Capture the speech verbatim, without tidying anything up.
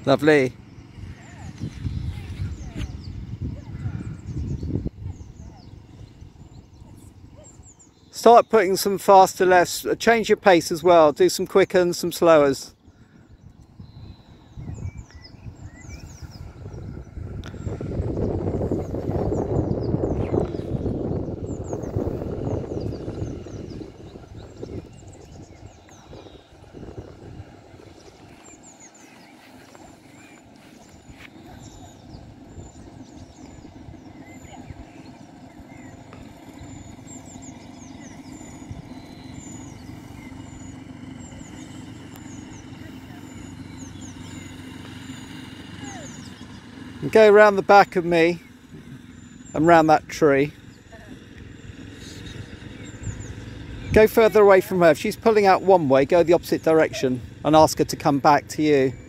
Lovely. Start putting some faster lefts. Change your pace as well. Do some quickens, some slowers. And go around the back of me and round that tree. Go further away from her. If she's pulling out one way, go the opposite direction and ask her to come back to you.